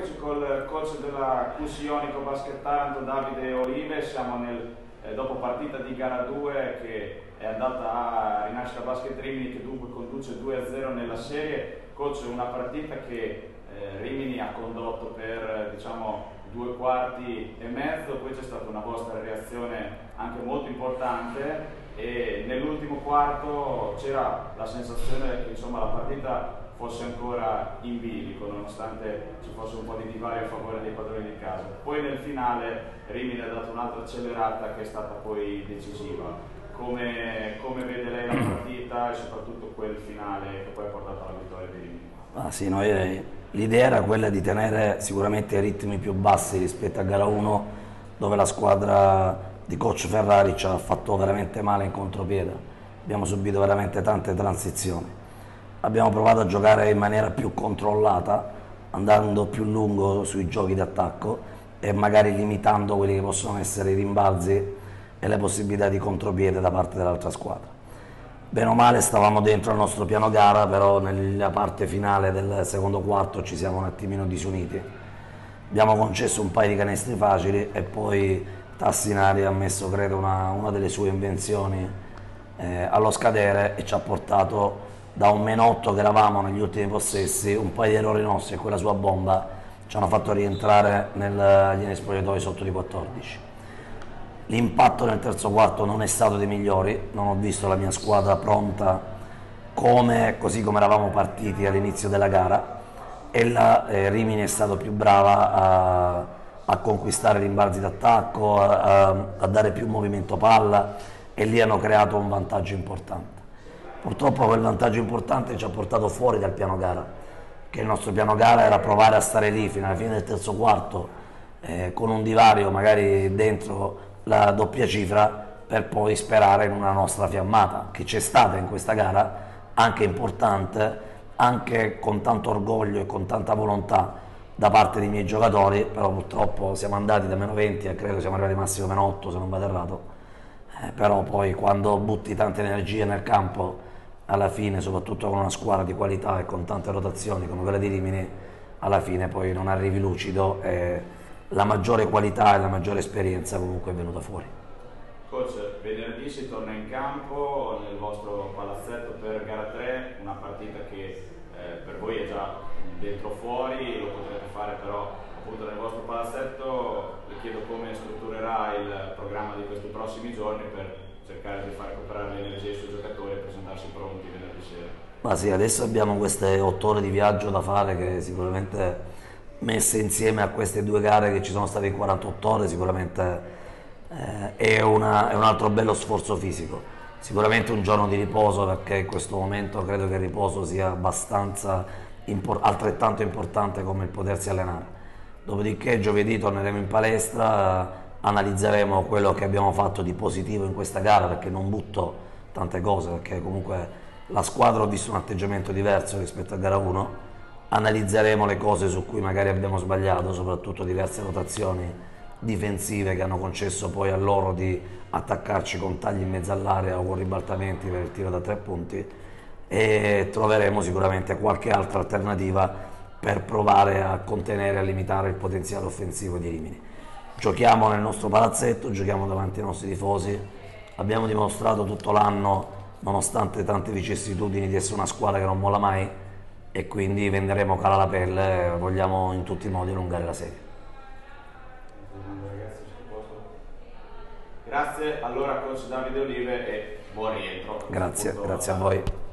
rieccoci col coach della CUS Ionico Basket Taranto, Davide Olive. Siamo nel dopo partita di gara 2 che è andata a Rinascita Basket Rimini, che dunque conduce 2-0 nella serie. Coach, una partita che Rimini ha condotto per diciamo 2 quarti e mezzo, poi c'è stata una vostra reazione anche molto importante e nell'ultimo quarto c'era la sensazione che insomma la partita fosse ancora in bilico, nonostante ci fosse un po' di divario a favore dei padroni di casa. Poi nel finale Rimini ha dato un'altra accelerata che è stata poi decisiva. Come vede lei la partita e soprattutto quel finale che poi ha portato alla vittoria di Rimini? Sì, l'idea era quella di tenere sicuramente i ritmi più bassi rispetto a gara 1, dove la squadra di coach Ferrari ci ha fatto veramente male in contropiede. Abbiamo subito veramente tante transizioni. Abbiamo provato a giocare in maniera più controllata, andando più lungo sui giochi d'attacco e magari limitando quelli che possono essere i rimbalzi e le possibilità di contropiede da parte dell'altra squadra. Bene o male stavamo dentro al nostro piano gara, però nella parte finale del secondo quarto ci siamo un attimino disuniti. Abbiamo concesso un paio di canestri facili e poi Tassinari ha messo, credo, una delle sue invenzioni allo scadere e ci ha portato da un -8 che eravamo negli ultimi possessi, un paio di errori nostri e quella sua bomba ci hanno fatto rientrare negli spogliatoi sotto di 14. L'impatto nel terzo quarto non è stato dei migliori, non ho visto la mia squadra pronta così come eravamo partiti all'inizio della gara e la Rimini è stata più brava a conquistare rimbalzi d'attacco, a dare più movimento palla e lì hanno creato un vantaggio importante. Purtroppo quel vantaggio importante ci ha portato fuori dal piano gara, che il nostro piano gara era provare a stare lì fino alla fine del terzo quarto con un divario magari dentro la doppia cifra per poi sperare in una nostra fiammata che c'è stata in questa gara, anche importante, anche con tanto orgoglio e con tanta volontà da parte dei miei giocatori, però purtroppo siamo andati da -20 e credo siamo arrivati massimo -8 se non vado errato, però poi quando butti tante energie nel campo alla fine, soprattutto con una squadra di qualità e con tante rotazioni come quella di Rimini, alla fine poi non arrivi lucido e la maggiore qualità e la maggiore esperienza comunque è venuta fuori. Coach, venerdì si torna in campo nel vostro palazzetto per gara 3, una partita che per voi è già dentro o fuori, lo potrete fare però appunto nel vostro palazzetto. Le chiedo come strutturerà il programma di questi prossimi giorni per cercare di far recuperare le energie ai suoi giocatori e presentarsi pronti venerdì sera. Ma sì, adesso abbiamo queste 8 ore di viaggio da fare che sicuramente, messe insieme a queste 2 gare che ci sono state in 48 ore, sicuramente è un altro bello sforzo fisico. Sicuramente un giorno di riposo, perché in questo momento credo che il riposo sia abbastanza altrettanto importante come il potersi allenare. Dopodiché giovedì torneremo in palestra, analizzeremo quello che abbiamo fatto di positivo in questa gara, perché non butto tante cose, perché comunque la squadra ho visto un atteggiamento diverso rispetto a gara 1. Analizzeremo le cose su cui magari abbiamo sbagliato, soprattutto diverse rotazioni difensive che hanno concesso poi a loro di attaccarci con tagli in mezzo all'area o con ribaltamenti per il tiro da 3 punti, e troveremo sicuramente qualche altra alternativa per provare a contenere e a limitare il potenziale offensivo di Rimini. Giochiamo nel nostro palazzetto, giochiamo davanti ai nostri tifosi, abbiamo dimostrato tutto l'anno, nonostante tante vicissitudini, di essere una squadra che non molla mai e quindi venderemo cara la pelle, vogliamo in tutti i modi allungare la serie. Grazie allora coach Davide Olive e buon rientro. Grazie a voi.